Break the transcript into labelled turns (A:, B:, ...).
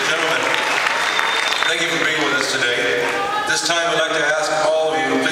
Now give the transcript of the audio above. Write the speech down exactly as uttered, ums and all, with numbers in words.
A: gentlemen, thank you for being with us today. This time I'd like to ask all of you to